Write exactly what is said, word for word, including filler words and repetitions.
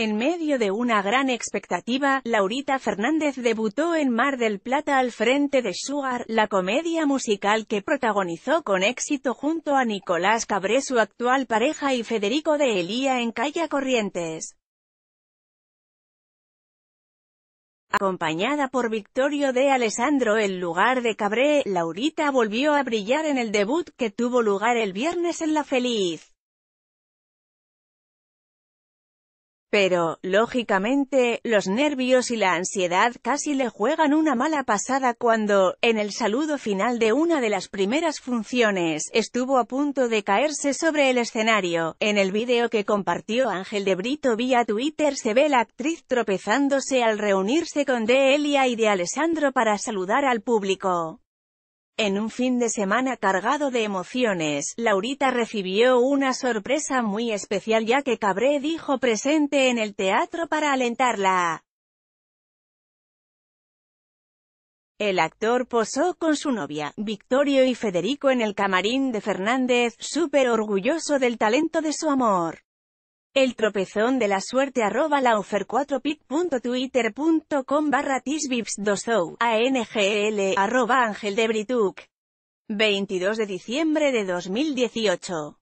En medio de una gran expectativa, Laurita Fernández debutó en Mar del Plata al frente de Sugar, la comedia musical que protagonizó con éxito junto a Nicolás Cabré, su actual pareja, y Federico de Elía en Calla Corrientes. Acompañada por Victorio de Alessandro en lugar de Cabré, Laurita volvió a brillar en el debut que tuvo lugar el viernes en La Feliz. Pero, lógicamente, los nervios y la ansiedad casi le juegan una mala pasada cuando, en el saludo final de una de las primeras funciones, estuvo a punto de caerse sobre el escenario. En el vídeo que compartió Ángel de Brito vía Twitter se ve la actriz tropezándose al reunirse con de Elía y de Alessandro para saludar al público. En un fin de semana cargado de emociones, Laurita recibió una sorpresa muy especial ya que Cabré dijo presente en el teatro para alentarla. El actor posó con su novia, Victorio y Federico en el camarín de Fernández, súper orgulloso del talento de su amor. El tropezón de la suerte arroba laufer cuatro pic punto twitter punto com barra tisbips dos ou, angl, arroba Ángel de Brituc. veintidós de diciembre de dos mil dieciocho.